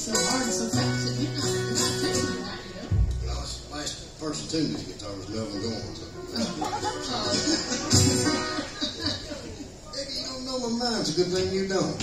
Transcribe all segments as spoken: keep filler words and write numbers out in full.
so hard and so fast that you're not, you're not taking that, you know? Well, the last person to this guitar was Melvin Gorn. So. Maybe you don't know my mind. It's a good thing you don't.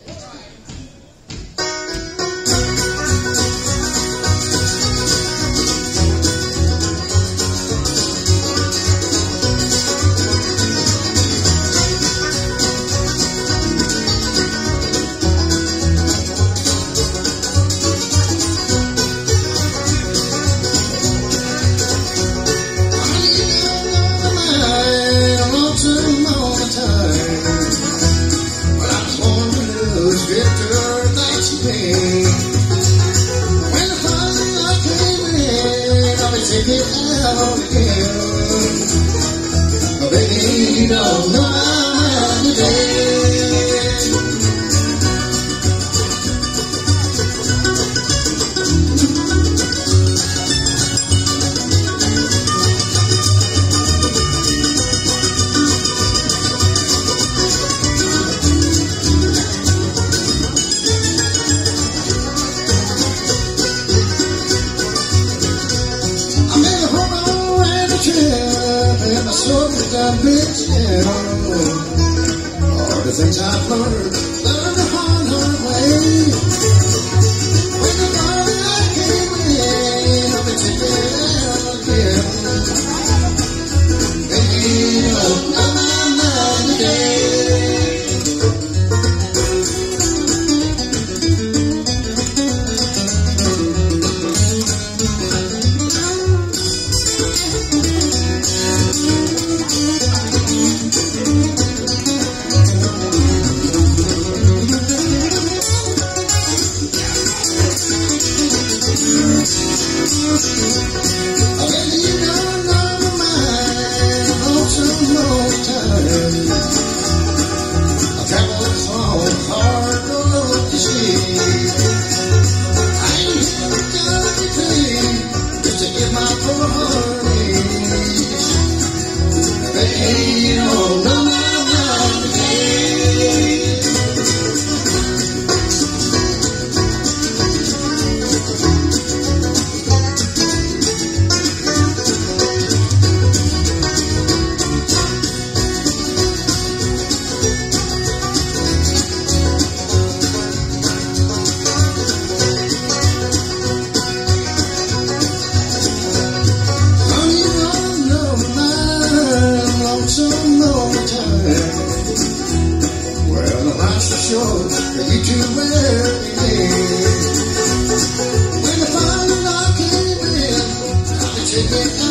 All the things I've learned, learned the hard, hard way. When the morning I came in, I'll be taking out again. Baby, oh, on my mind today. When the final knock came in, I'll be taking